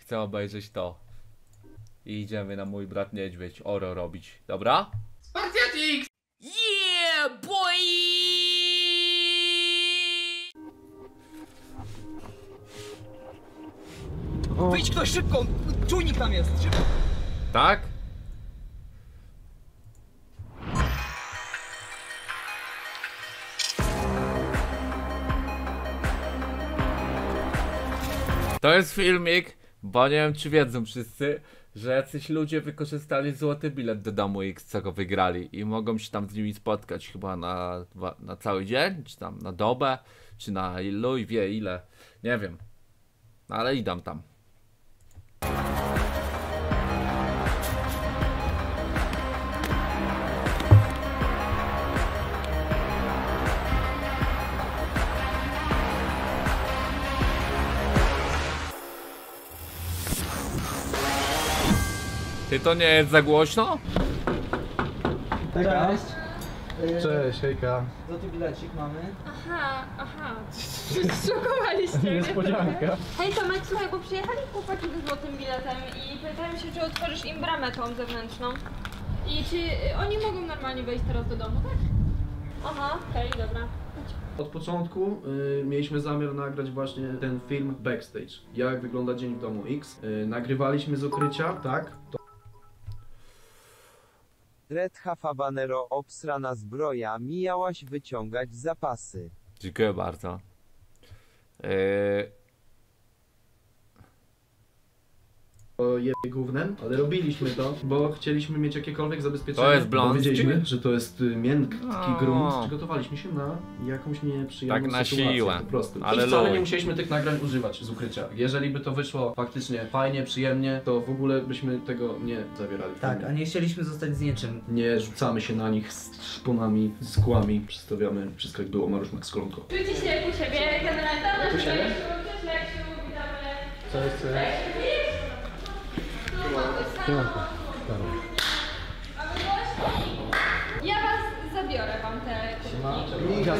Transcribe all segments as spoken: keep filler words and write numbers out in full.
chcę obejrzeć to. I idziemy na mój brat niedźwiedź oro robić, dobra? Spartiatix! Yeah, boy! Wyjdź ktoś szybko! Czujnik tam jest! Szybko. Tak? To jest filmik, bo nie wiem czy wiedzą wszyscy, że jacyś ludzie wykorzystali złoty bilet do domu X, co go wygrali i mogą się tam z nimi spotkać chyba na, na cały dzień, czy tam na dobę, czy na ilu i wie ile, nie wiem, ale idą tam. Ty, to nie jest za głośno? Cześć! Cześć, hejka. Złoty bilecik mamy. Aha, aha. Szokowaliście mnie. Niespodzianka. Hej Tomek, słuchaj, bo przyjechali chłopaki ze złotym biletem i pytają się, czy otworzysz im bramę tą zewnętrzną. I czy y, oni mogą normalnie wejść teraz do domu, tak? Aha, okej, okay, dobra. Od początku y, mieliśmy zamiar nagrać właśnie ten film backstage. Jak wygląda dzień w domu X. Y, nagrywaliśmy z ukrycia, tak? To... Red Habanero, obsrana zbroja, mijałaś wyciągać zapasy. Dziękuję bardzo. Yy... To je gównem, ale robiliśmy to, bo chcieliśmy mieć jakiekolwiek zabezpieczenie. To jest bo blond. wiedzieliśmy, że to jest y, miękki O. grunt. Przygotowaliśmy się na jakąś nieprzyjemną Tak na sytuację siłę. po prostu. Ale I wcale luj. nie musieliśmy tych nagrań używać z ukrycia. Jeżeli by to wyszło faktycznie fajnie, przyjemnie, to w ogóle byśmy tego nie zawierali. Tak, a nie chcieliśmy zostać z niczym. Nie rzucamy się na nich z szponami, z kłami. Przedstawiamy wszystko jak było, Mariusz Max Kolonko. Czujcie się jak u siebie, generalnie. U siebie? Cześć Leksiu, witamy. Cześć, cześć. Ja was zabiorę wam te kubki.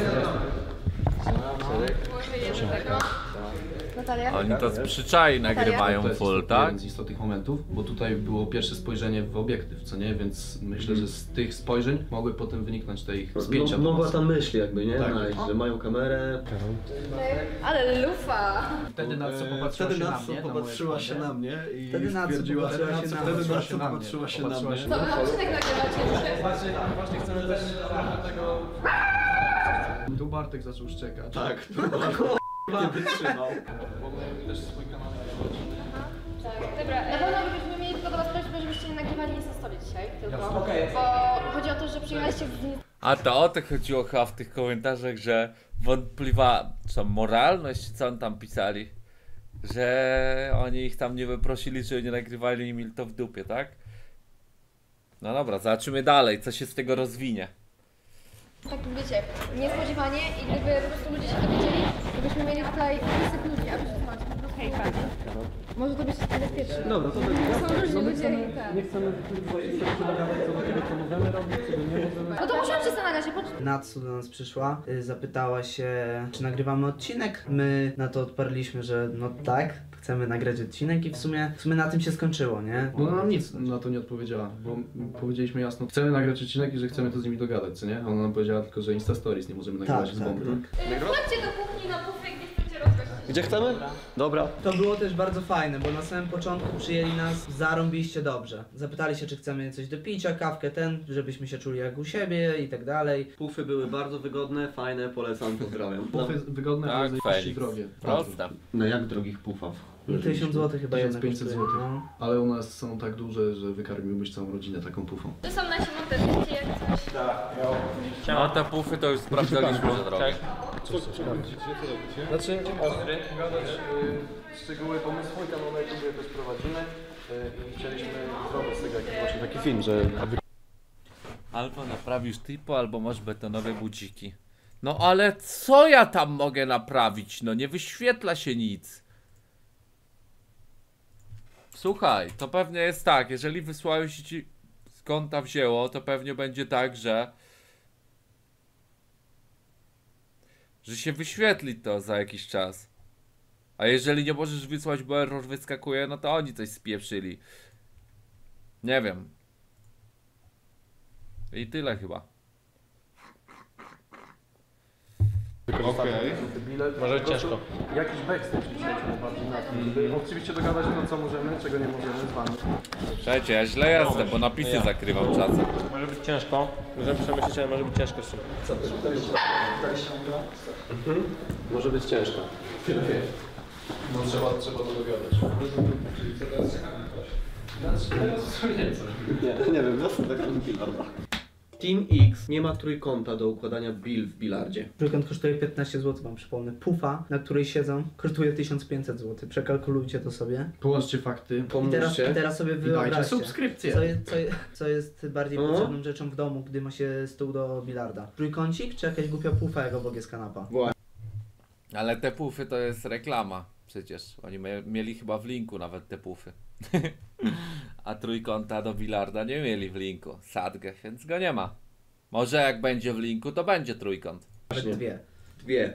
Włożę je do tego. Natalia? Oni to z przyczai nagrywają To jest full, tak? jeden z istotnych momentów, bo tutaj było pierwsze spojrzenie w obiektyw, co nie? Więc myślę, że z tych spojrzeń mogły potem wyniknąć te ich spięcia. No, do mogła nas. tam myśl jakby, nie? Tak. Znaleźć, że mają kamerę. Ale lufa! Wtedy na co popatrzyła Wtedy się na na co mnie, popatrzyła na się moje na mnie i Wtedy na co stwierdziła, popatrzyła wtedy się na na mnie. co Popatrzyła popatrzyła się na Popatrzyła mnie. się To odcinek nagrywacie. Właśnie, właśnie chcemy też tego... Tu Bartek zaczął szczekać. Tak, to Nie wytrzymał. Mogłem też swój kanał Tak, dobra. Na pewno byśmy mieli tylko do was prośbę, żebyście nie nagrywali Insta Story dzisiaj, tylko. Okej. Bo chodzi o to, że przyjechaliście w dniu. A to o to chodziło chyba w tych komentarzach, że wątpliwa co, moralność, czy co on tam pisali? Że oni ich tam nie wyprosili, żeby nie nagrywali i mieli to w dupie, tak? No dobra, zobaczymy dalej, co się z tego rozwinie. Tak wiecie, niespodziewanie i gdyby po prostu ludzie się dowiedzieli, to byśmy mieli tutaj wysyp ludzi, a byśmy macie po prostu hejka. Może to być niebezpieczne. Dobra, to Są różni ludzie i tak. nie chcemy co do tego, co możemy robić, czego nie możemy. No to musiałam się zastanawiać, po co? Natsu do nas przyszła, y, zapytała się, czy nagrywamy odcinek. My na to odparliśmy, że no tak, chcemy nagrać odcinek i w sumie, w sumie na tym się skończyło, nie? No nam nic na to nie odpowiedziała, bo powiedzieliśmy jasno, chcemy nagrać odcinek i że chcemy to z nimi dogadać, co nie? Ona nam powiedziała tylko, że Insta Stories nie możemy nagrywać Tak, z tak, bomby. Chodźcie do kuchni na pufek, gdzie chcecie rozgościć. Gdzie chcemy? Dobra. To było też bardzo fajne, bo na samym początku przyjęli nas zarąbiście dobrze. Zapytali się, czy chcemy coś do picia, kawkę ten, żebyśmy się czuli jak u siebie i tak dalej. Pufy były bardzo wygodne, fajne, polecam, pozdrawiam. Pufy wygodne, ale Tak, zajebiście Felix. drogie. Proste. No jak drogich pufów? tysiąc złotych chyba jedna tysiąc pięćset kosztuje, złotych. no. Ale u nas są tak duże, że wykarmiłbyś całą rodzinę taką pufą. To są nasi monterzy, jak coś. No te pufy to już sprawdzaliśmy za drogę. Znaczy, ostry, gadać y, szczegóły pomysłu i kanał na YouTube też prowadzimy y, i chcieliśmy zrobić z tego jakiś właśnie taki film, że Albo naprawisz typo, albo masz betonowe budziki. No ale co ja tam mogę naprawić? No nie wyświetla się nic. Słuchaj, to pewnie jest tak, jeżeli wysłałeś ci skąd ta wzięło, to pewnie będzie tak, że że się wyświetli to za jakiś czas. A jeżeli nie możesz wysłać, bo error wyskakuje, no to oni coś spieprzyli. Nie wiem. I tyle chyba. Okej. Może ciężko. Jakiś backstage przejdźmy bardziej na to. Mm. Oczywiście dogadać to, co możemy, czego nie możemy z wami. Słuchajcie, ja źle jestem, bo napisy Ja. zakrywam czasem. Może być ciężko. Możemy przemyśleć, ale może być ciężko z tym. Mhm. Może być ciężko. No trzeba, trzeba to dogadać. Nie, nie wiem, ja sobie tak bilarda. Team X nie ma trójkąta do układania bil w bilardzie. Trójkąt kosztuje piętnaście złotych, wam przypomnę. Pufa, na której siedzą, kosztuje tysiąc pięćset złotych. Przekalkulujcie to sobie. Połączcie fakty. I teraz, i teraz sobie I dajcie wyobraźcie, subskrypcję. co, je, co, je, co jest bardziej Mhm. potrzebną rzeczą w domu, gdy ma się stół do bilarda. Trójkącik czy jakaś głupia pufa, jak obok jest kanapa? Ale te pufy to jest reklama. Przecież oni mie mieli chyba w linku nawet te pufy. A trójkąta do bilarda nie mieli w linku. Sadgę, więc go nie ma. Może jak będzie w linku, to będzie trójkąt. Nawet dwie. Dwie.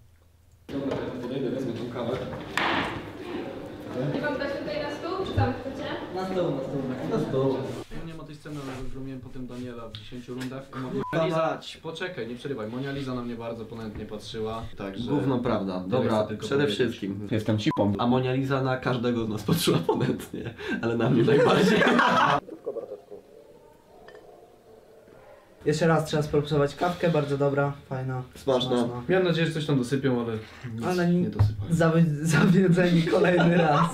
Nie wam dać tutaj na stół, czy tam chcecie? Na stół, na stół, na stół. Nie ma tej sceny, ale wygromiłem potem Daniela w dziesięciu rundach. Monia Liza, poczekaj, nie przerywaj. Monia Liza na mnie bardzo ponętnie patrzyła. Także... Gówno prawda. Tyle Dobra, chcę tylko przede powiedzieć. wszystkim jestem cipą. A Monia Liza na każdego z nas patrzyła ponętnie, ale na mnie najbardziej. Jeszcze raz trzeba spróbować kawkę, bardzo dobra, fajna. Smaczna. Miałem nadzieję, że coś tam dosypią, ale nic Ale nie dosypali. zawi zawiedzeni kolejny raz.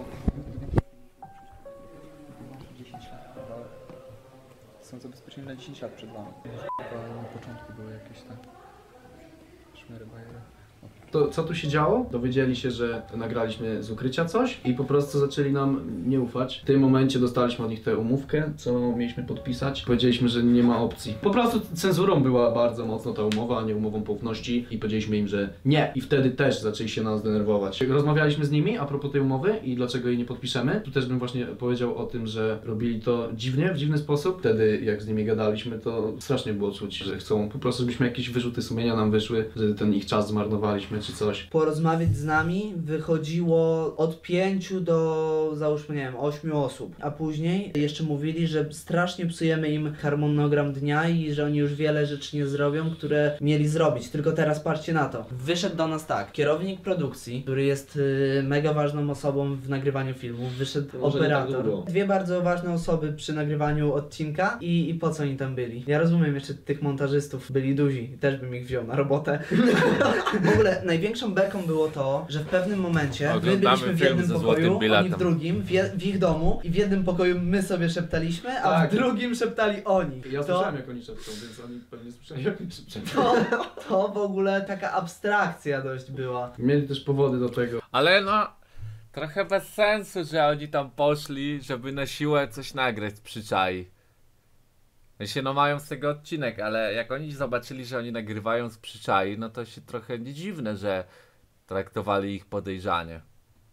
Są zabezpieczeni na dziesięć lat przed wami. Na początku były jakieś tam szmery, bajery. To co tu się działo? Dowiedzieli się, że nagraliśmy z ukrycia coś i po prostu zaczęli nam nie ufać. W tym momencie dostaliśmy od nich tę umówkę, co mieliśmy podpisać. Powiedzieliśmy, że nie ma opcji. Po prostu cenzurą była bardzo mocno ta umowa, a nie umową poufności i powiedzieliśmy im, że nie. I wtedy też zaczęli się nas denerwować. Rozmawialiśmy z nimi a propos tej umowy i dlaczego jej nie podpiszemy. Tu też bym właśnie powiedział o tym, że robili to dziwnie, w dziwny sposób. Wtedy jak z nimi gadaliśmy, to strasznie było czuć, że chcą po prostu, żebyśmy jakieś wyrzuty sumienia nam wyszły, że ten ich czas zmarnowaliśmy czy coś. Porozmawiać z nami wychodziło od pięciu do, załóżmy, nie wiem, ośmiu osób. A później jeszcze mówili, że strasznie psujemy im harmonogram dnia i że oni już wiele rzeczy nie zrobią, które mieli zrobić. Tylko teraz patrzcie na to. Wyszedł do nas tak, kierownik produkcji, który jest y, mega ważną osobą w nagrywaniu filmu. Wyszedł Może nie tak operator. długo. Dwie bardzo ważne osoby przy nagrywaniu odcinka i, i po co oni tam byli. Ja rozumiem, jeszcze tych montażystów byli duzi. Też bym ich wziął na robotę. W ogóle największą beką było to, że w pewnym momencie my Oglądamy byliśmy w film jednym ze pokoju, złotym oni biletem. w drugim, w, je, w ich domu i w jednym pokoju my sobie szeptaliśmy, a Tak. w drugim szeptali oni. Ja to, słyszałem jak oni szepczą, więc oni pewnie słyszeli jak oni szepczą. to, to w ogóle taka abstrakcja dość była. Mieli też powody do tego. Ale no, trochę bez sensu, że oni tam poszli, żeby na siłę coś nagrać z przyczai. Się no mają z tego odcinek, ale jak oni zobaczyli, że oni nagrywają z przyczai, no to się trochę nie dziwne, że traktowali ich podejrzanie.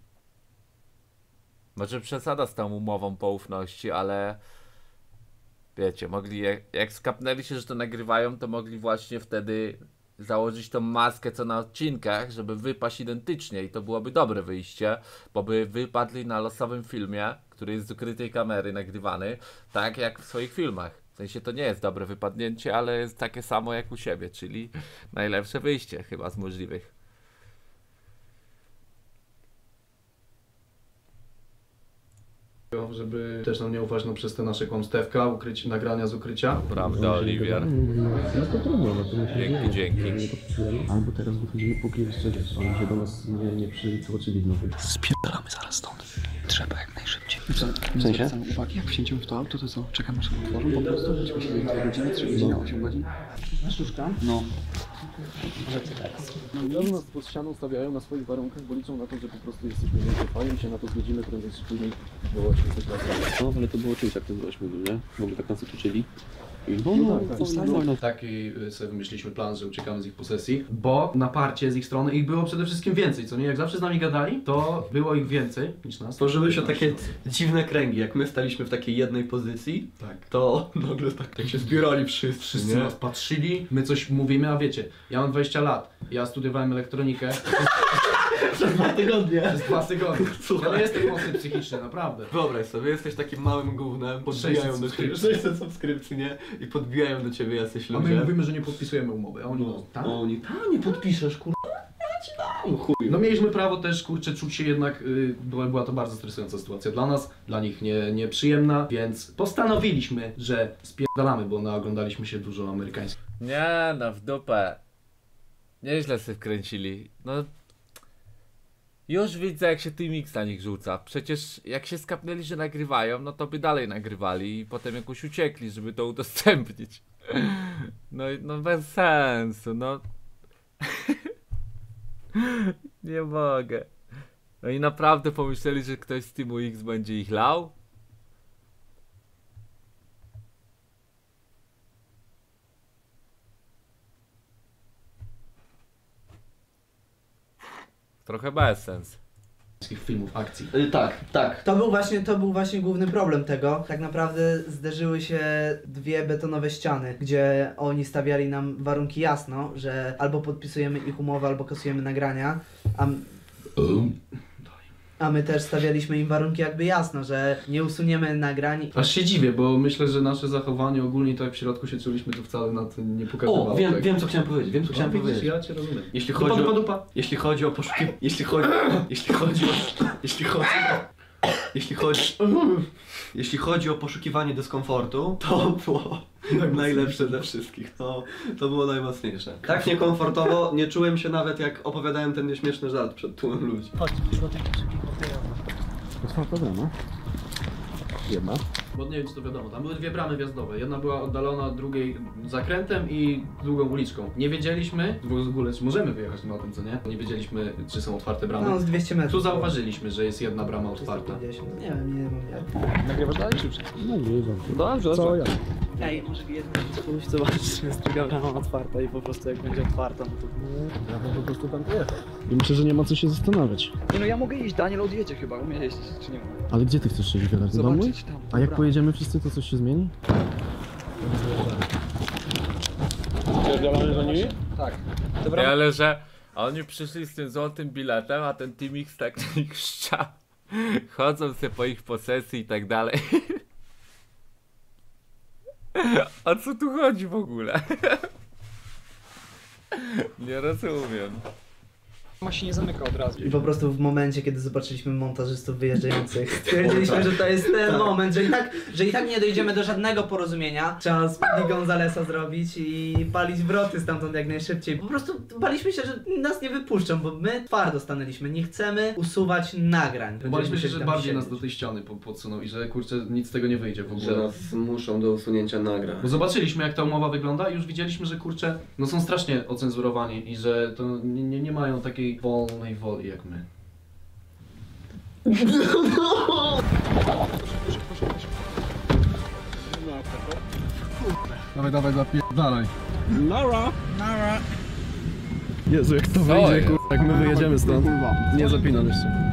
Może przesada z tą umową poufności, ale wiecie, mogli, jak, jak skapnęli się, że to nagrywają, to mogli właśnie wtedy założyć tą maskę co na odcinkach, żeby wypaść identycznie i to byłoby dobre wyjście, bo by wypadli na losowym filmie, który jest z ukrytej kamery nagrywany, tak jak w swoich filmach. W sensie to nie jest dobre wypadnięcie, ale jest takie samo jak u siebie, czyli najlepsze wyjście chyba z możliwych. Żeby też nam nie ufać no, przez te nasze kłamstewka, ukryć, nagrania z ukrycia. Prawda, Oliwier? No to trudno, no to musimy Dzięki, dzięki. nie podpisujemy. Albo teraz wychodzimy, póki jeszcze oni się do nas nie, nie przycoczyli znowu. Spierdalamy zaraz stąd. Trzeba jak najszybciej. W sensie? Uwagi, jak wsiędziemy w to auto, to co? Czekamy, aż się otworzą po prostu? Będziemy siedzieli dwie godziny, trzy godziny, osiem godzin? Na sztuczka? No. No, nas pod ścianą stawiają na swoich warunkach, bo liczą na to, że po prostu jesteśmy więcej i się na to zgodzimy, prędzej czy później było coś tak. No, ale to było czymś, jak to byliśmy, nie? W ogóle tak nas uczyli. I no, no, no, no, no, no. Taki y, sobie wymyśliliśmy plan, że uciekamy z ich posesji, bo na parcie z ich strony ich było przede wszystkim więcej, co nie? Jak zawsze z nami gadali, to było ich więcej niż nas. Tworzyły się takie dziwne kręgi, jak my staliśmy w takiej jednej pozycji, Tak. to nagle tak, tak się zbierali wszyscy, Wszyscy nie? nas patrzyli, my coś mówimy, a wiecie, ja mam dwadzieścia lat, ja studiowałem elektronikę, Przez dwa tygodnie. Przez dwa tygodnie. Ja nie jestem mocny psychicznie, naprawdę. Wyobraź sobie, jesteś takim małym gównem, podbijają do ciebie sześćset subskrypcji, nie? I podbijają do ciebie jacyś A ludzie. my mówimy, że nie podpisujemy umowy, a oni No, tak? oni tam nie podpiszesz, kurwa. Ja ci dam, chuj. No mieliśmy prawo też, kurczę, czuć się jednak, yy, była, była to bardzo stresująca sytuacja dla nas, dla nich nie, nieprzyjemna, więc postanowiliśmy, że spierdalamy, bo naoglądaliśmy się dużo amerykańskich. Nie no, w dupę. Nieźle sobie wkręcili. No... Już widzę, jak się Team X na nich rzuca. Przecież jak się skapnęli, że nagrywają, no to by dalej nagrywali i potem jakoś uciekli, żeby to udostępnić. No, i- no bez sensu, no. Nie mogę. No i naprawdę pomyśleli, że ktoś z Teamu X będzie ich lał? Trochę bez sens. filmów, akcji. Y, tak, tak. To był właśnie, to był właśnie główny problem tego. Tak naprawdę zderzyły się dwie betonowe ściany, gdzie oni stawiali nam warunki jasno, że albo podpisujemy ich umowę, albo kasujemy nagrania, a, m- a my też stawialiśmy im warunki jakby jasno, że nie usuniemy nagrań. Aż się dziwię, bo myślę, że nasze zachowanie ogólnie to jak w środku się czuliśmy, to wcale na to nie pokazywało. O, wiem, tak. wiem co chciałem powiedzieć, wiem co chciałem No, widzisz, powiedzieć. ja cię rozumiem. Jeśli Dupa, chodzi dupa, o... dupa. Jeśli chodzi o poszukiwanie... Jeśli chodzi... Jeśli chodzi o... Jeśli chodzi o... Jeśli chodzi... Jeśli chodzi o poszukiwanie dyskomfortu, to było najlepsze dla wszystkich. To, to było najmocniejsze. Tak niekomfortowo nie czułem się nawet, jak opowiadałem ten nieśmieszny żart przed tłumem ludzi. Otwarta brama. Jedna. Bo nie wiem, czy to wiadomo, tam były dwie bramy wjazdowe. Jedna była oddalona od drugiej zakrętem i drugą uliczką. Nie wiedzieliśmy, w ogóle czy możemy wyjechać na tym, co nie? Nie wiedzieliśmy, czy są otwarte bramy. No z dwieście metrów. Tu zauważyliśmy, że jest jedna brama otwarta. Nie wiem, nie wiem jak. Nagrywasz dalej czy przed? Nagrywam. Dobrze, Co ja? Ej, może jedno pójść zobaczyć, czy jest druga brama otwarta i po prostu jak będzie otwarta, no to... Ja bym po prostu tam pojechał. I myślę, że nie ma co się zastanawiać. Nie no, ja mogę iść, Daniel odjedzie chyba, umie jeździć, czy nie umie? Ale gdzie ty chcesz się wygadać? Do domu? Zobaczyć tam. A jak Dobra. pojedziemy wszyscy, to coś się zmieni? Pierdolamy za nimi? Tak. Nie, Dobra, ale że oni przyszli z tym złotym biletem, a ten Team X tak na nich szczał. Chodzą sobie po ich posesji i tak dalej. O co tu chodzi w ogóle? Nie rozumiem. ma się nie zamyka od razu. I po prostu w momencie, kiedy zobaczyliśmy montażystów wyjeżdżających, stwierdziliśmy, że to jest ten moment, że i, tak, że i tak nie dojdziemy do żadnego porozumienia. Trzeba Speedy Gonzalesa zrobić i palić wroty stamtąd jak najszybciej. Po prostu baliśmy się, że nas nie wypuszczą, bo my twardo stanęliśmy. Nie chcemy usuwać nagrań. Będziemy Baliśmy się, musieli że tam bardziej siedzieć. nas do tej ściany po- podsuną i że kurczę nic z tego nie wyjdzie w Że ogóle. nas zmuszą do usunięcia nagrań. Bo zobaczyliśmy jak ta umowa wygląda i już widzieliśmy, że kurczę, no są strasznie ocenzurowani i że to nie, nie, nie mają takiej wolnej woli jak my. Dawaj, dawaj, zapierdalaj. Nara! Nara! Jezu, jak to Co wyjdzie, jest? kur... jak my wyjedziemy stąd. Nie zapinam jeszcze.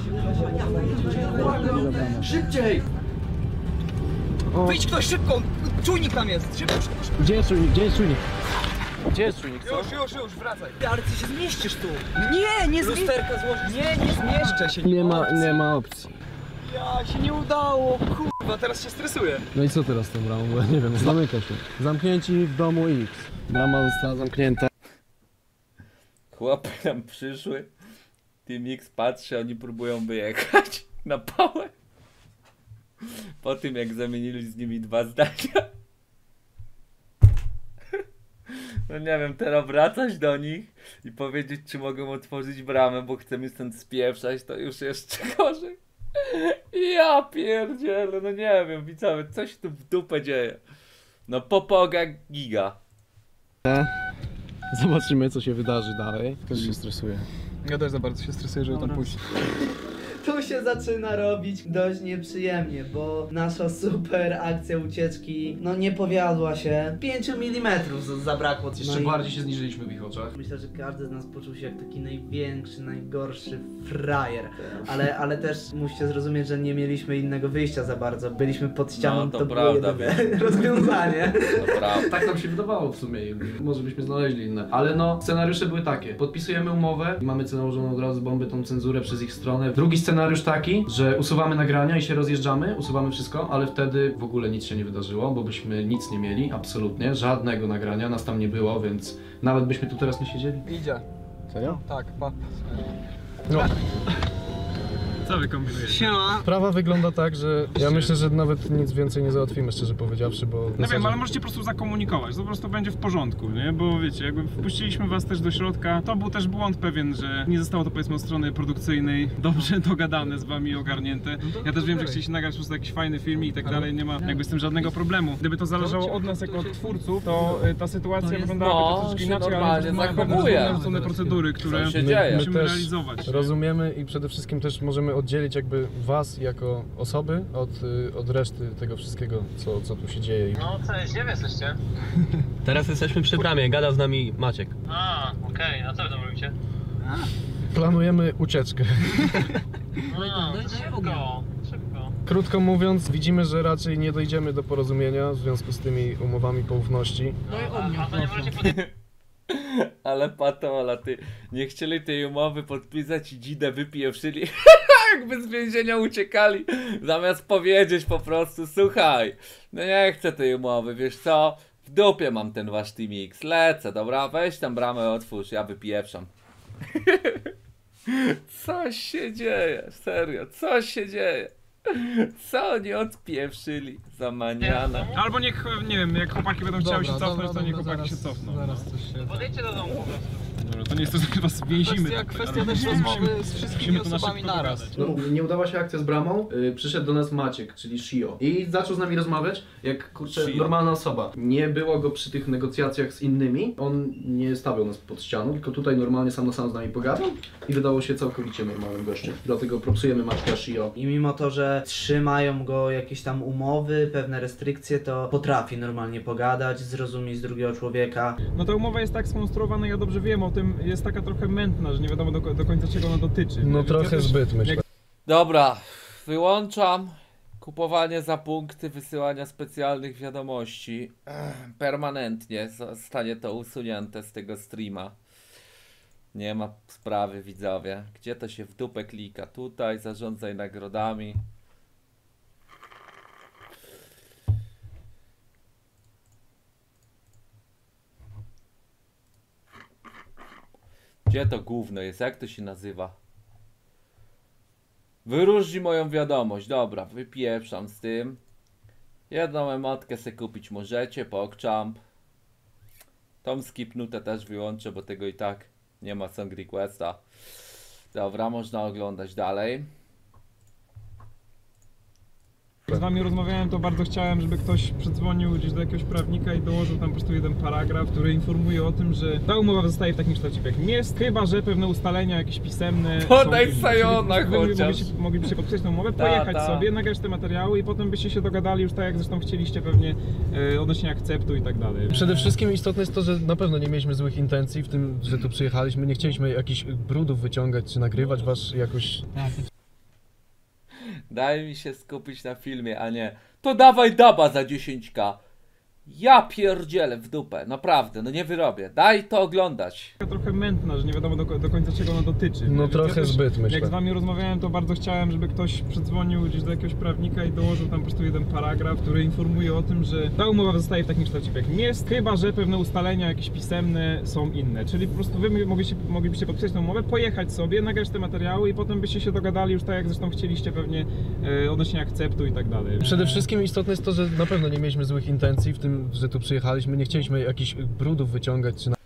Szybciej! Wyjdź ktoś szybko! Czujnik tam jest! Szybko, szybko, szybko! Gdzie jest czujnik? Gdzie jest czujnik? Gdzie jest czujnik, co? Już, już, już, wracaj! Ale ty się zmieścisz tu! Nie, nie zmieścisz! Lusterka złożyć! Nie, nie zmieszczę się! Nie ma, nie ma opcji. Ja, się nie udało! Kurwa, teraz się stresuję! No i co teraz z tą bramą? Bo ja nie wiem, zamyka się. Zamknięci w domu X. Brama została zamknięta. Chłopy nam przyszły. Team X patrzy, oni próbują wyjechać na pałę. Po tym jak zamienili z nimi dwa zdania. No nie wiem, teraz wracać do nich i powiedzieć, czy mogą otworzyć bramę, bo chcemy stąd spieprzać, to już jeszcze gorzej. Ja pierdzielę, no nie wiem, widzowie, coś tu w dupę dzieje. No popoga giga. Zobaczymy, co się wydarzy dalej. Też się stresuje. Ja też za bardzo się stresuję, żeby tam pójść. To tu się zaczyna robić dość nieprzyjemnie, bo nasza super akcja ucieczki, no nie powiodła się. pięć milimetrów z- zabrakło. Jeszcze No i bardziej się zniżyliśmy w ich oczach. myślę, że każdy z nas poczuł się jak taki największy, najgorszy frajer. Ale, ale też musicie zrozumieć, że nie mieliśmy innego wyjścia za bardzo. Byliśmy pod ścianą, No, to to, było prawda, jedyne rozwiązanie. To prawda. Tak nam się wydawało w sumie i może byśmy znaleźli inne. Ale no, scenariusze były takie. Podpisujemy umowę i mamy nałożoną od razu bombę, tą cenzurę przez ich stronę. Drugi scenariusz taki, że usuwamy nagrania i się rozjeżdżamy, usuwamy wszystko, ale wtedy w ogóle nic się nie wydarzyło, bo byśmy nic nie mieli, absolutnie. Żadnego nagrania, nas tam nie było, więc nawet byśmy tu teraz nie siedzieli. Idzie. Serio? Tak, pa. No. Co wy kombinujecie? Siema. Sprawa wygląda tak, że ja myślę, że nawet nic więcej nie załatwimy, szczerze powiedziawszy, bo... w No wiem, zasadzie- ale możecie po prostu zakomunikować, to po prostu będzie w porządku, nie? Bo wiecie, jakby wpuściliśmy was też do środka, to był też błąd pewien, że nie zostało to powiedzmy od strony produkcyjnej dobrze dogadane z wami i ogarnięte. Ja też wiem, że chcieliście nagrać po prostu jakiś fajny film i tak dalej, nie ma jakby z tym żadnego problemu. Gdyby to zależało od nas jako od twórców, to y, ta sytuacja wyglądałaby No, troszeczkę się inaczej, ale normalnie mamy zachowuje. pewne procedury, które Co się dzieje? musimy My też realizować. nie? rozumiemy i przede wszystkim też możemy oddzielić jakby was jako osoby od, y, od reszty tego wszystkiego, co, co tu się dzieje. No cześć, gdzie wy jesteście? Teraz jesteśmy przy bramie, gadał z nami Maciek. A, okej, a co wy tam robicie? Planujemy ucieczkę. No, to szybko, szybko. Krótko mówiąc, widzimy, że raczej nie dojdziemy do porozumienia w związku z tymi umowami poufności. No i o mnie, a to nie możecie podejść. Ale patola, ty nie chcieli tej umowy podpisać i dzidę wypieprzyli. Jakby z więzienia uciekali. Zamiast powiedzieć po prostu, słuchaj, no nie chcę tej umowy, wiesz co? W dupie mam ten wasz Team X, lecę, dobra? Weź tam bramę, otwórz, ja wypieprzam. Co się dzieje? Serio, co się dzieje? Co oni odpieprzyli za maniana? Albo niech, nie wiem, jak chłopaki będą chciały się Dobra, cofnąć, dobra, to niech dobra, chłopaki zaraz- się cofną. zaraz coś się... Podejdźcie do domu po prostu. Dobra, to nie jest to, że was więzimy. Kwestia, tak, kwestia ale też musimy- rozmowy z wszystkimi musimy to na osobami szybko naraz. dogadać. No, nie udała się akcja z bramą, yy, przyszedł do nas Maciek, czyli Shio. I zaczął z nami rozmawiać jak kurczę Shio. normalna osoba. Nie było go przy tych negocjacjach z innymi, on nie stawiał nas pod ścianą, tylko tutaj normalnie sam na sam z nami pogadał i wydało się całkowicie normalnym gościem. Dlatego propsujemy Maćka Shio. I mimo to, że trzymają go jakieś tam umowy, pewne restrykcje, to potrafi normalnie pogadać, zrozumieć drugiego człowieka. No ta umowa jest tak skonstruowana, ja dobrze wiem o tym, jest taka trochę mętna, że nie wiadomo do, do końca czego ona dotyczy. No Więc trochę ja też, zbyt, myślę. jak- Dobra, wyłączam kupowanie za punkty, wysyłania specjalnych wiadomości. Ech, permanentnie zostanie to usunięte z tego streama. Nie ma sprawy, widzowie. Gdzie to się w dupę klika? Tutaj, zarządzaj nagrodami. Gdzie to gówno jest? Jak to się nazywa? Wyróżnij moją wiadomość. Dobra, wypieprzam z tym. Jedną emotkę se kupić możecie, PogChamp. Tą skipnutę też wyłączę, bo tego i tak nie ma song requesta. Dobra, można oglądać dalej. Jak z wami rozmawiałem, to bardzo chciałem, żeby ktoś przedzwonił gdzieś do jakiegoś prawnika i dołożył tam po prostu jeden paragraf, który informuje o tym, że ta umowa zostaje w takim kształcie, w jakim jest, chyba że pewne ustalenia jakieś pisemne Podaj są- Sajona Czyli wy chociaż. mogliście, moglibyście podpisać tę umowę, Ta, pojechać ta. sobie, nagrać te materiały i potem byście się dogadali już tak, jak zresztą chcieliście pewnie e, odnośnie akceptu i tak dalej. Przede wszystkim istotne jest to, że na pewno nie mieliśmy złych intencji w tym, że tu przyjechaliśmy. Nie chcieliśmy jakichś brudów wyciągać czy nagrywać was jakoś. Daj mi się skupić na filmie, a nie to dawaj daba za dziesięć ka. Ja pierdzielę w dupę, naprawdę, no nie wyrobię. Daj to oglądać. Taka trochę mętna, że nie wiadomo do, do końca czego ona dotyczy. No Więc trochę też, zbyt, myślę. Jak z wami rozmawiałem, to bardzo chciałem, żeby ktoś przedzwonił gdzieś do jakiegoś prawnika i dołożył tam po prostu jeden paragraf, który informuje o tym, że ta umowa zostaje w takim kształcie, w jakim jest, chyba że pewne ustalenia jakieś pisemne są inne. Czyli po prostu wy mogliście, moglibyście podpisać tę umowę, pojechać sobie, nagrać te materiały i potem byście się dogadali już tak, jak zresztą chcieliście pewnie e, odnośnie akceptu i tak dalej. Przede wszystkim istotne jest to, że na pewno nie mieliśmy złych intencji w tym, że tu przyjechaliśmy. Nie chcieliśmy jakichś brudów wyciągać czy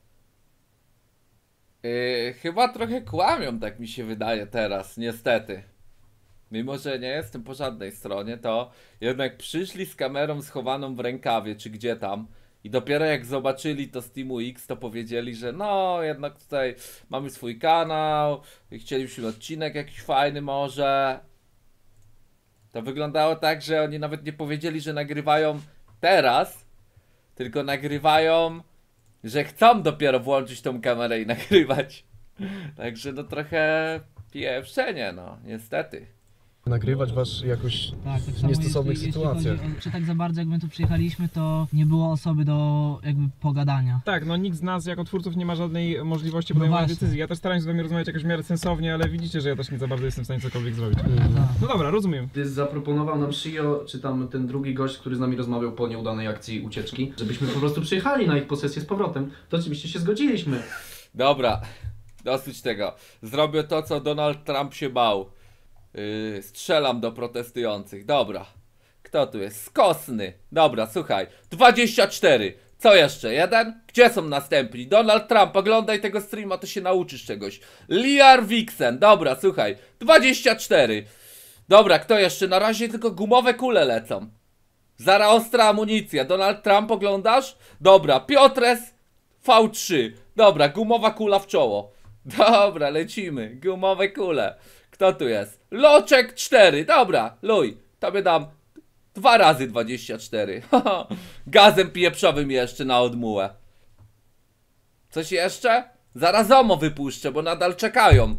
Yy, chyba trochę kłamią, tak mi się wydaje teraz, niestety. Mimo że nie jestem po żadnej stronie, to jednak przyszli z kamerą schowaną w rękawie, czy gdzie tam, I dopiero jak zobaczyli to z Teamu X, to powiedzieli, że no jednak tutaj mamy swój kanał i chcielibyśmy odcinek jakiś fajny może. To wyglądało tak, że oni nawet nie powiedzieli, że nagrywają teraz, tylko nagrywają, że chcą dopiero włączyć tą kamerę i nagrywać. Także no trochę pieprzenie, no niestety. Nagrywać was jakoś tak, tak w niestosownych jeśli, sytuacjach. Jeśli chodzi o, czy tak za bardzo jak my tu przyjechaliśmy, to nie było osoby do jakby pogadania. Tak, no nikt z nas jako twórców nie ma żadnej możliwości No podejmowania właśnie. decyzji. Ja też staram się z wami rozmawiać jakoś w miarę sensownie, ale widzicie, że ja też nie za bardzo jestem w stanie cokolwiek zrobić. No dobra, rozumiem. Gdy zaproponował nam Shio, czy tam ten drugi gość, który z nami rozmawiał po nieudanej akcji ucieczki, żebyśmy po prostu przyjechali na ich posesję z powrotem, to oczywiście się zgodziliśmy. Dobra, dosyć tego. Zrobię to, co Donald Trump się bał. Yy, strzelam do protestujących. Dobra. Kto tu jest? Skosny. Dobra, słuchaj. dwadzieścia cztery. Co jeszcze? Jeden? Gdzie są następni? Donald Trump, oglądaj tego streama, to się nauczysz czegoś. Liar Vixen. Dobra, słuchaj. dwadzieścia cztery. Dobra, kto jeszcze? Na razie tylko gumowe kule lecą. Zara ostra amunicja. Donald Trump oglądasz? Dobra, Piotres V trzy. Dobra, gumowa kula w czoło. Dobra, lecimy. Gumowe kule. Kto tu jest? Loczek cztery. Dobra, luj. Tobie dam dwa razy dwadzieścia cztery. Gazem pieprzowym jeszcze na odmułę. Coś jeszcze? Zaraz omo wypuszczę, bo nadal czekają.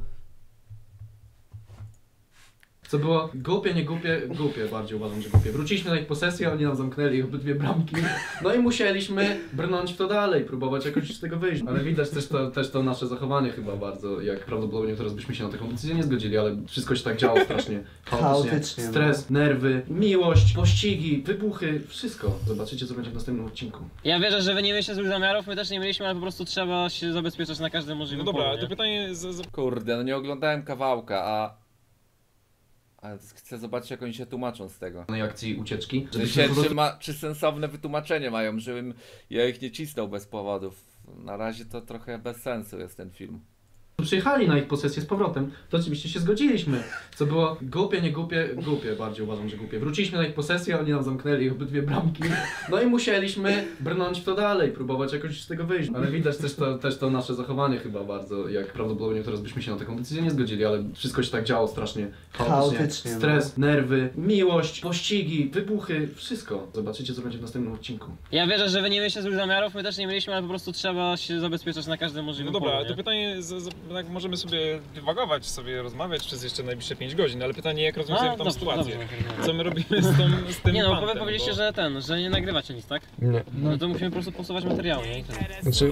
Co było głupie, nie głupie, głupie bardziej uważam, że głupie. Wróciliśmy na ich posesję, oni nam zamknęli obydwie bramki. No i musieliśmy brnąć w to dalej, próbować jakoś z tego wyjść. Ale widać też to, też to nasze zachowanie chyba bardzo, jak prawdopodobnie teraz byśmy się na taką decyzję nie zgodzili, ale wszystko się tak działo strasznie chaotycznie. Chaotycznie, Stres, nerwy, miłość, pościgi, wybuchy, wszystko. Zobaczycie, co będzie w następnym odcinku. Ja wierzę, że wy nie mieliście złych zamiarów, my też nie mieliśmy, ale po prostu trzeba się zabezpieczać na każdym możliwym No dobra, polu, to nie? pytanie... Z, z... Kurde, no nie oglądałem kawałka, a... Ale chcę zobaczyć, jak oni się tłumaczą z tego. Na akcji ucieczki. Czy, się, czy, ma, czy sensowne wytłumaczenie mają, żebym ja ich nie cisnął bez powodów. Na razie to trochę bez sensu jest ten film. Przyjechali na ich posesję z powrotem, to oczywiście się zgodziliśmy. Co było głupie, nie głupie, głupie bardziej uważam, że głupie. Wróciliśmy na ich posesję, oni nam zamknęli obydwie bramki. No i musieliśmy brnąć w to dalej, próbować jakoś z tego wyjść. Ale widać też to, też to nasze zachowanie chyba bardzo, jak prawdopodobnie teraz byśmy się na taką decyzję nie zgodzili, ale wszystko się tak działo strasznie chaotycznie. Chaotycznie, Stres, nerwy, miłość, pościgi, wybuchy, wszystko. Zobaczycie, co będzie w następnym odcinku. Ja wierzę, że wy nie mieliście złych zamiarów, my też nie mieliśmy, ale po prostu trzeba się zabezpieczać na każdym No możliwym dobra, polu, ale to nie? pytanie, z, z, tak możemy sobie dywagować, sobie rozmawiać przez jeszcze najbliższe pięć godzin, ale pytanie, jak rozwiązujemy A, tą dobrze, sytuację? dobrze. Co my robimy z, tą, z tym Nie no, fantem, bo wy powiedzieliście, bo... że ten, że nie nagrywacie nic, tak? Nie. No to musimy po prostu posuwać materiały, nie? I tyle. Znaczy...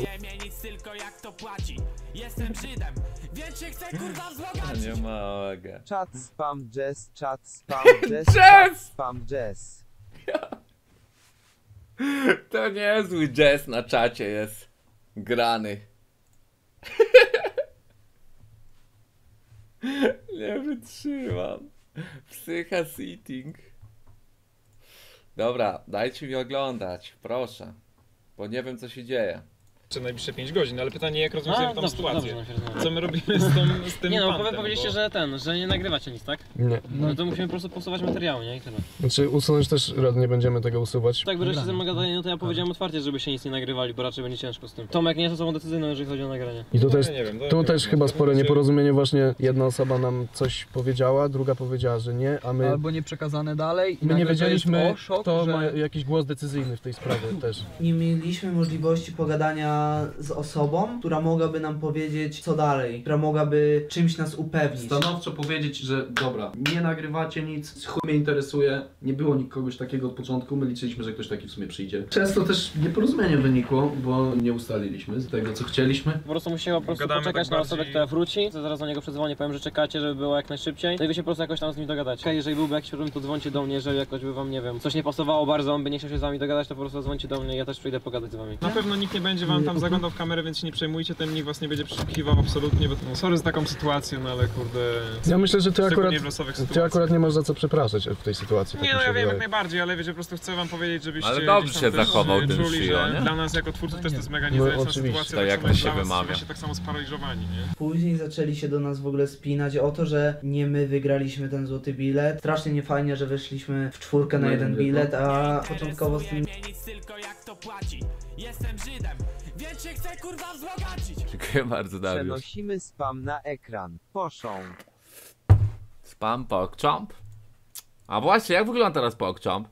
Nie mogę. Chat spam jazz, chat spam jazz, Jazz! chat spam jazz. To niezły jazz na czacie jest grany. Nie wytrzymam. Psycha sitting. Dobra, dajcie mi oglądać, proszę. Bo nie wiem, co się dzieje. Jeszcze najbliższe pięć godzin, ale pytanie, jak rozwiązujemy A, tą dobrze, sytuację? dobrze, dobrze. Co my robimy z, tą, z tym Nie no, bo fantem, wy powiedzieliście, bo... że ten, że nie nagrywacie nic, tak? Nie. No to musimy po prostu posuwać materiały, nie? I tyle. Znaczy usunąć też nie będziemy tego usuwać. Tak, bo żeście ze mną gadali, no to ja powiedziałem otwarcie, żeby się nic nie nagrywali, bo raczej będzie ciężko z tym. Tomek nie jest osobą decyzyjną, jeżeli chodzi o nagranie. I tu też, No, ja nie wiem, to tu jak- też chyba spore nieporozumienie właśnie. Jedna osoba nam coś powiedziała, druga powiedziała, że nie, a my... Albo nie przekazane dalej. i My nie nagle to jest wiedzieliśmy, o, szok, kto że... ma jakiś głos decyzyjny w tej sprawie też. Nie mieliśmy możliwości pogadania z osobą, która mogłaby nam powiedzieć co dalej, która mogłaby czymś nas upewnić. Stanowczo powiedzieć, że dobra, nie nagrywacie nic, chuj mnie interesuje, nie było nikogoś takiego od początku, my liczyliśmy, że ktoś taki w sumie przyjdzie. Często też nieporozumienie wynikło, bo nie ustaliliśmy z tego, co chcieliśmy. Po prostu musiała po prostu Gadamy poczekać tak na bardziej- osobę, która wróci. To zaraz do niego przedzwonię, powiem, że czekacie, żeby było jak najszybciej. No i wy się po prostu jakoś tam z nim dogadacie. Jeżeli byłby jakiś problem, to dzwońcie do mnie, jeżeli jakoś by wam, nie wiem, coś nie pasowało bardzo, on by nie chciał się z wami dogadać, to po prostu dzwońcie do mnie, ja też przyjdę pogadać z wami. Na pewno nikt nie będzie wam tam zaglądał w kamerę, więc się nie przejmujcie tym, nikt was nie będzie przeszukiwał absolutnie, bo no, sorry za taką sytuację, no ale kurde... Ja myślę, że ty szczególnie akurat, w losowych ty sytuacjach. akurat nie masz za co przepraszać w tej sytuacji. Nie tak no, mi się ja wiem jak wydaje. najbardziej, ale wiecie, po prostu chcę wam powiedzieć, żebyście Ale dobrze gdzieś tam się też, zachował e, ten czuli, Shio, że nie? dla nas jako twórców też to jest mega No, niezręczna oczywiście. sytuacja, To jak samo to jest się dla was, wymawia. jesteście tak samo sparaliżowani, nie? Później zaczęli się do nas w ogóle spinać o to, że nie my wygraliśmy ten złoty bilet. Strasznie niefajnie, że weszliśmy w czwórkę na jeden bilet, a początkowo z tym Jestem Żydem, więc się chcę kurwa wzbogacić. Dziękuję bardzo, Dariusz. Przenosimy spam na ekran. Poszą. Spam PogChamp? A właśnie, jak wygląda teraz PogChamp?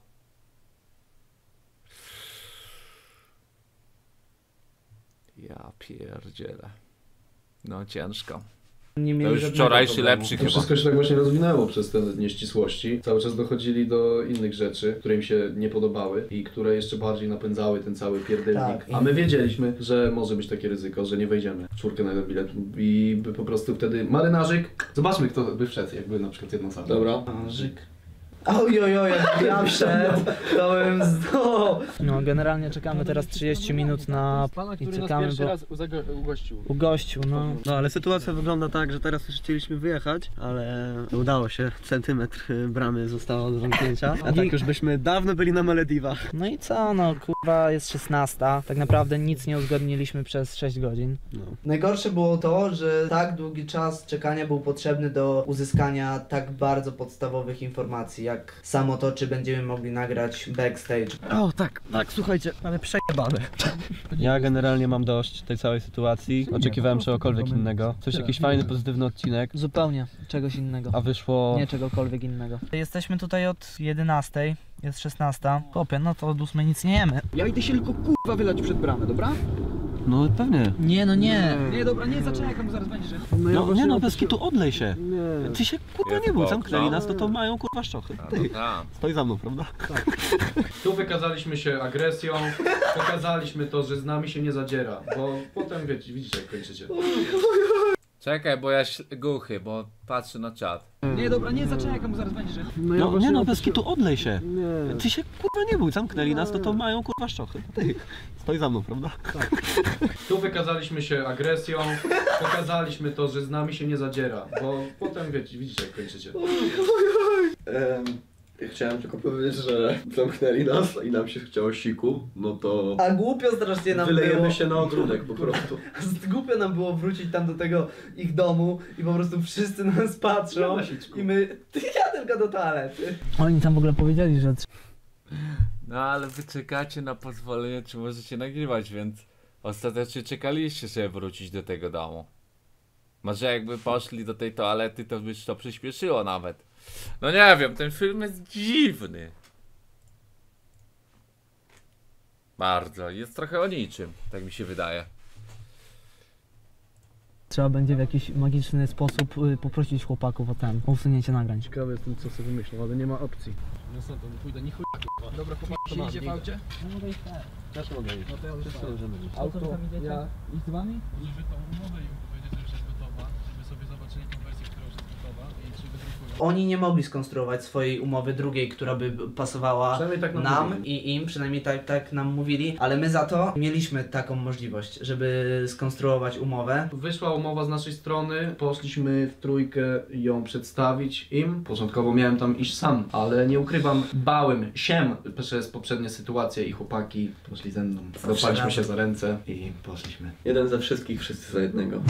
Ja pierdzielę. No ciężko. Nie to mieli już żadnego wczorajszy problemu. lepszy To chyba. wszystko się tak właśnie rozwinęło przez te nieścisłości. Cały czas dochodzili do innych rzeczy, które im się nie podobały i które jeszcze bardziej napędzały ten cały pierdelnik. Tak. A my wiedzieliśmy, że może być takie ryzyko, że nie wejdziemy w czwórkę na jeden bilet i by po prostu wtedy marynarzyk... Zobaczmy, kto by wszedł, jakby na przykład jedna osoba. Dobra. Marynarzyk. Oj, oj, oj, jak ja wszedł, to bym zdoł. No, generalnie czekamy teraz trzydzieści minut na... Pana, i który nas czekamy, pierwszy bo... raz uzego- ugościł. ugościł, no. No ale sytuacja wygląda tak, że teraz już chcieliśmy wyjechać, ale udało się. Centymetr y, bramy zostało do zamknięcia. A tak już byśmy dawno byli na Malediwach. No i co, no kurwa jest szesnasta. Tak naprawdę nic nie uzgodniliśmy przez sześć godzin. No. Najgorsze było to, że tak długi czas czekania był potrzebny do uzyskania tak bardzo podstawowych informacji, jak samo to, czy będziemy mogli nagrać backstage. O tak, tak, słuchajcie, ale przejebane. Ja generalnie mam dość tej całej sytuacji. Oczekiwałem czegokolwiek innego. Coś, jakiś fajny, pozytywny odcinek. Zupełnie czegoś innego. A wyszło... Nie czegokolwiek innego. Jesteśmy tutaj od jedenastej, jest szesnasta. Chłopie, no to od ósmej nic nie jemy. Ja idę się tylko kurwa wylać przed bramę, dobra? No pewnie. Nie, no nie. Nie, dobra, nie zaczekam, bo zaraz będzie, że... No nie no, bez kitu, odlej się. Nie. Ty się kurwa Jest nie bój, bok, zamknęli no. nas, to to mają kurwa szczochy. Ty, Tak. stoi za mną, prawda? Tu wykazaliśmy się agresją, pokazaliśmy to, że z nami się nie zadziera, bo potem wiecie, widzicie jak kończycie. Czekaj, bo ja śl- głuchy, bo patrzę na czat. Nie, dobra, nie zaczekam, bo zaraz będzie, że... No nie no, bez kitu, odlej się. Nie. Ty się kurwa nie bój, zamknęli nas, to to mają kurwa szczochy. Ty, stoi za mną, prawda? Tu wykazaliśmy się agresją, pokazaliśmy to, że z nami się nie zadziera, bo potem wiecie, widzicie jak kończycie. Em, chciałem tylko powiedzieć, że zamknęli nas i nam się chciało siku, no to A głupio strasznie nam wylejemy było. się na ogródek po prostu. Głupio nam było wrócić tam do tego ich domu i po prostu wszyscy na nas patrzą i my... Ja tylko do toalety. Oni tam w ogóle powiedzieli, że... No ale wy czekacie na pozwolenie, czy możecie nagrywać, więc ostatecznie czekaliście, żeby wrócić do tego domu. Może jakby poszli do tej toalety, to by to przyspieszyło nawet. No nie wiem, ten film jest dziwny. Bardzo, jest trochę o niczym, tak mi się wydaje. Trzeba będzie w jakiś magiczny sposób y, poprosić chłopaków o ten, o usunięcie nagrań. Ciekawy jestem, co sobie wymyślą, ale nie ma opcji. No co, to pójdę, nie chuj. Dobra, chłopaki, się idzie w aucie? No mogę iść tak. Też mogę iść. No to ja już Wszyscy możemy iść. Auto, ja... Iść z wami? Żeby tą umowę im powiedzieć, że już jest gotowa, żeby sobie zobaczyli tą wersję, która już jest gotowa i czy wydrukują. Oni nie mogli skonstruować swojej umowy drugiej, która by pasowała Przynajmniej tak nam nam mówili. i im, przynajmniej tak, tak nam mówili, ale my za to mieliśmy taką możliwość, żeby skonstruować umowę. Wyszła umowa z naszej strony, poszliśmy w trójkę ją przedstawić im. Początkowo miałem tam iść sam, ale nie ukrywam, bałem się przez poprzednie sytuacje i chłopaki poszli ze mną. Złapaliśmy się za ręce i poszliśmy. Jeden za wszystkich, wszyscy za jednego.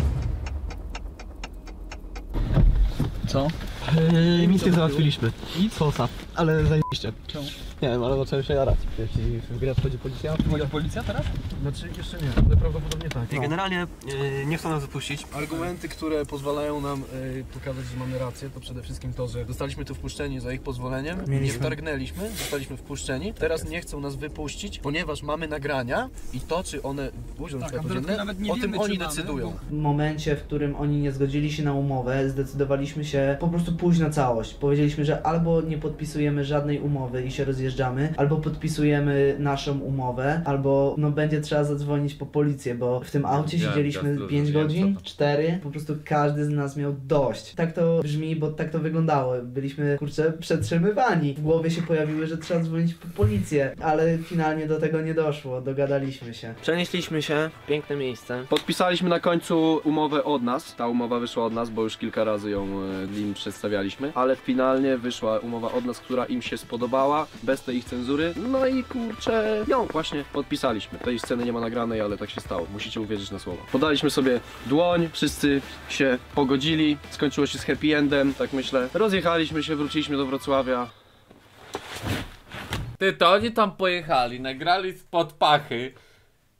Co? Yy, nic nie załatwiliśmy. Nic? Fosa. Ale zajebiście. Czemu? Nie wiem, ale zacząłem się jarać. Jeśli w grę wchodzi policja... Wchodzi policja teraz? Znaczy jeszcze nie, ale prawdopodobnie tak. I generalnie yy, nie chcą nas wypuścić. Argumenty, które pozwalają nam y, pokazać, że mamy rację, to przede wszystkim to, że zostaliśmy tu wpuszczeni za ich pozwoleniem, nie Mieliśmy- wtargnęliśmy, zostaliśmy wpuszczeni, teraz nie chcą nas wypuścić, ponieważ mamy nagrania i to, czy one ujrzą Tak, światło a w dodatku dzienne, nawet nie o tym wiemy, oni czy mamy, decydują. W momencie, w którym oni nie zgodzili się na umowę, zdecydowaliśmy się po prostu pójść na całość. Powiedzieliśmy, że albo nie podpisujemy żadnej umowy i się rozjeżdżamy, albo podpisujemy naszą umowę, albo no będzie trzeba zadzwonić po policję, bo w tym aucie Wiem, siedzieliśmy ja pięć wiem, godzin, co to. cztery, po prostu każdy z nas miał dość. Tak to brzmi, bo tak to wyglądało. Byliśmy, kurczę, przetrzymywani. W głowie się pojawiły, że trzeba dzwonić po policję, ale finalnie do tego nie doszło, dogadaliśmy się. Przenieśliśmy się, piękne miejsce. Podpisaliśmy na końcu umowę od nas. Ta umowa wyszła od nas, bo już kilka razy ją e, im przedstawialiśmy. Ale finalnie wyszła umowa od nas, która im się spodobała, bez tej ich cenzury. No i kurczę, ją właśnie podpisaliśmy. Tej sceny nie ma nagranej, ale tak się stało. Musicie uwierzyć na słowa. Podaliśmy sobie dłoń, wszyscy się pogodzili. Skończyło się z happy endem, tak myślę. Rozjechaliśmy się, wróciliśmy do Wrocławia. Ty, to oni tam pojechali, nagrali spod pachy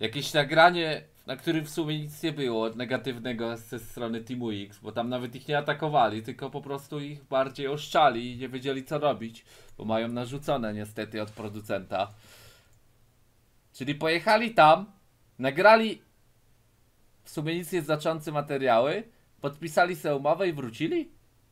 jakieś nagranie, na którym w sumie nic nie było negatywnego ze strony Teamu X, bo tam nawet ich nie atakowali, tylko po prostu ich bardziej oszczali i nie wiedzieli co robić, bo mają narzucone niestety od producenta. Czyli pojechali tam, nagrali w sumie nic nie znaczące materiały, podpisali sobie umowę i wrócili?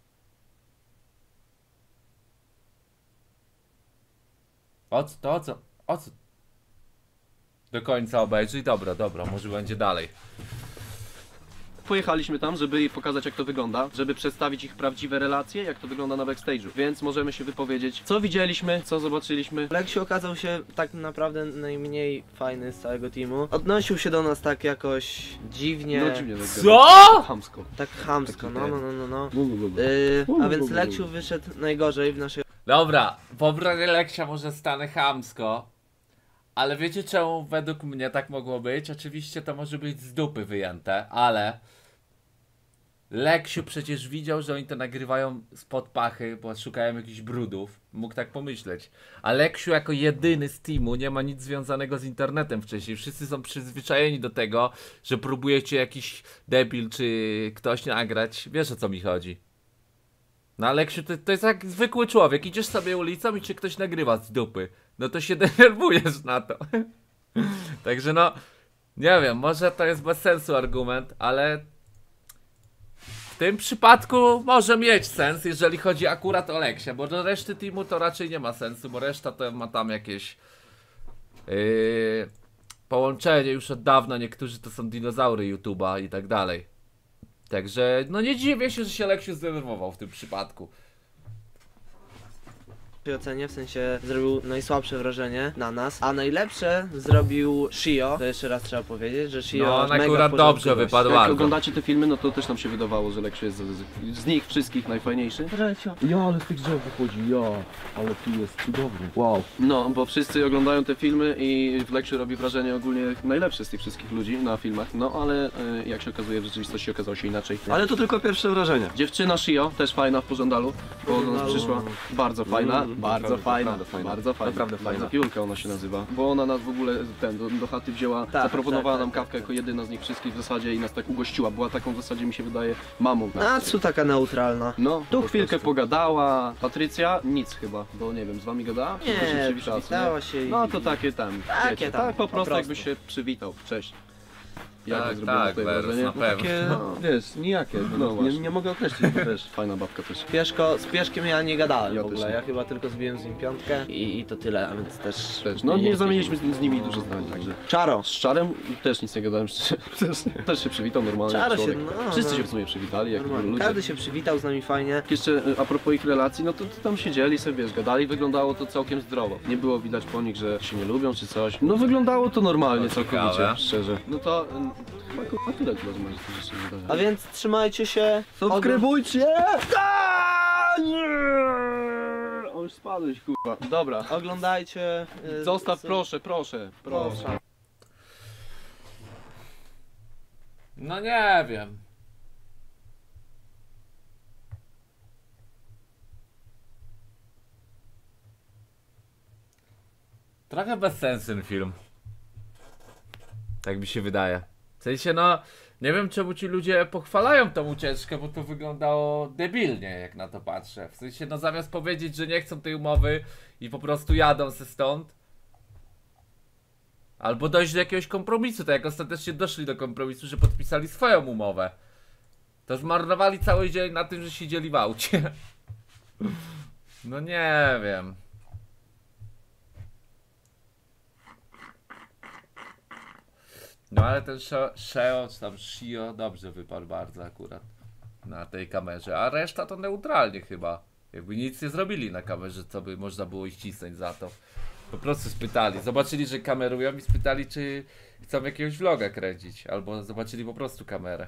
O co, to o co, o co? Do końca obejrzyj, dobra, dobra, może będzie dalej. Pojechaliśmy tam, żeby pokazać jak to wygląda, żeby przedstawić ich prawdziwe relacje, jak to wygląda na backstage'u, więc możemy się wypowiedzieć, co widzieliśmy, co zobaczyliśmy. Leksiu okazał się tak naprawdę najmniej fajny z całego teamu. Odnosił się do nas tak jakoś dziwnie. No dziwnie. Co? Chamsko. Tak chamsko, Taki no, ten. no, no, no, no. Bu, bu, bu, bu. Yy, Bu, bu, a więc bu, bu. Leksiu wyszedł najgorzej w naszej... Dobra, w obronie Leksia może stanę chamsko, ale wiecie czemu według mnie tak mogło być? Oczywiście to może być z dupy wyjęte, ale Leksiu przecież widział, że oni to nagrywają spod pachy, bo szukają jakichś brudów. Mógł tak pomyśleć. A Leksiu jako jedyny z teamu nie ma nic związanego z internetem wcześniej. Wszyscy są przyzwyczajeni do tego, że próbujecie jakiś debil czy ktoś nagrać. Wiesz o co mi chodzi. No Aleksiu, to, to jest jak zwykły człowiek. Idziesz sobie ulicą i cię ktoś nagrywa z dupy. No to się denerwujesz na to. Także no, nie wiem, może to jest bez sensu argument, ale w tym przypadku może mieć sens, jeżeli chodzi akurat o Leksia, bo do reszty teamu to raczej nie ma sensu, bo reszta to ma tam jakieś yy, połączenie już od dawna, niektórzy to są dinozaury YouTube'a i tak dalej. Także no nie dziwię się, że się Leksiu zdenerwował w tym przypadku. ocenie, w sensie zrobił najsłabsze wrażenie na nas, a najlepsze zrobił Shio. To jeszcze raz trzeba powiedzieć, że Shio No, on mega akurat w porządku dobrze gość. wypadł Jak bardzo. oglądacie te filmy, no to też nam się wydawało, że Leksiu jest z, z, z nich wszystkich najfajniejszy. Ja, ale z tych drzew wychodzi, ja, ale tu jest cudownie, wow. No, bo wszyscy oglądają te filmy i w Leksiu robi wrażenie ogólnie najlepszy z tych wszystkich ludzi na filmach, no ale y, jak się okazuje w rzeczywistości okazało się inaczej. Ale to tylko pierwsze wrażenie. Dziewczyna Shio, też fajna w pożądalu, bo do nas No. przyszła, bardzo fajna, Mm, bardzo naprawdę, fajna, naprawdę fajna. bardzo fajna, Naprawdę fajna. Piórka ona się nazywa, bo ona nas w ogóle ten, do, do chaty wzięła, Tak, zaproponowała tak, nam tak, kawkę jako jedyna z nich wszystkich w zasadzie i nas tak ugościła, była taką w zasadzie mi się wydaje mamą. Natsu taka neutralna. No, tu chwilkę pogadała, Patrycja nic chyba, bo nie wiem, z wami gadała? Nie, Tylko się przywitała, co przywitała się i- No to takie tam, Takie wiecie, tam, tak po po prostu, prostu. jakby się przywitał, cześć. Jak Tak, zrobiłem tak, tutaj Wers, wrażenie? na pewno. Takie, no, wiesz, nijakie, No no, właśnie. nie, nie mogę określić, bo wiesz, fajna babka też. Pieszko, z Pieszkiem ja nie gadałem Ja w też ogóle, nie. ja chyba tylko zbiłem z nim piątkę i, i to tyle, a więc też... Też, no nie zamieniliśmy z, z nimi dużo zdań, także. Czaro! Z Czarem też nic nie gadałem, szczerze. też, też się przywitał normalnie Czaro jak się, człowiek. no, Wszyscy no. się w sumie przywitali, jak Normalnie. ludzie. Każdy się przywitał z nami fajnie. Jeszcze y, a propos ich relacji, no to, to tam siedzieli sobie, wiesz, gadali, wyglądało to całkiem zdrowo. Nie było widać po nich, że się nie lubią czy coś. No wyglądało to normalnie, To całkowicie, ciekawe. szczerze. No to y, chyba kurwa tyle chyba, że może to rzeczy nie A więc trzymajcie się. Subskrybujcie! O, już spadłeś, kurwa. Dobra. Oglądajcie. y, Zostaw, co- proszę, proszę, proszę. No nie wiem. Trochę bez sensu ten film. Tak mi się wydaje. W sensie no, nie wiem czemu ci ludzie pochwalają tą ucieczkę, bo to wyglądało debilnie jak na to patrzę. W sensie no zamiast powiedzieć, że nie chcą tej umowy i po prostu jadą se stąd. Albo dojść do jakiegoś kompromisu, tak jak ostatecznie doszli do kompromisu, że podpisali swoją umowę. To zmarnowali cały dzień na tym, że siedzieli w aucie. No nie wiem. No ale ten Sheo, Sheo czy tam Shio dobrze wypadł bardzo akurat na tej kamerze, a reszta to neutralnie chyba. Jakby nic nie zrobili na kamerze, co by można było ich cisnąć za to. Po prostu spytali, zobaczyli, że kamerują i spytali, czy chcą jakiegoś vloga kręcić, albo zobaczyli po prostu kamerę.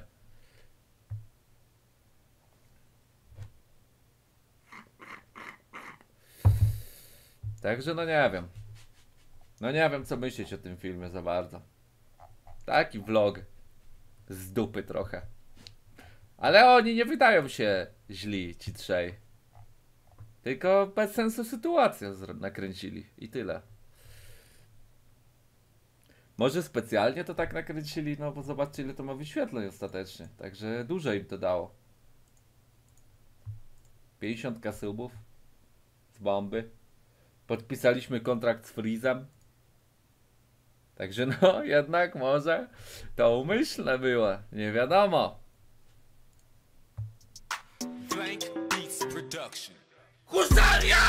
Także no nie wiem. No nie wiem co myśleć o tym filmie za bardzo. Taki vlog z dupy trochę. Ale oni nie wydają się źli, ci trzej. Tylko bez sensu sytuację zro- nakręcili i tyle. Może specjalnie to tak nakręcili, no bo zobaczcie ile to ma wyświetleń ostatecznie. Także dużo im to dało. pięćdziesiąt kasubów z bomby. Podpisaliśmy kontrakt z Freezem. Także no, jednak może to umyślne było, nie wiadomo. Blank Beats Production. Husaria!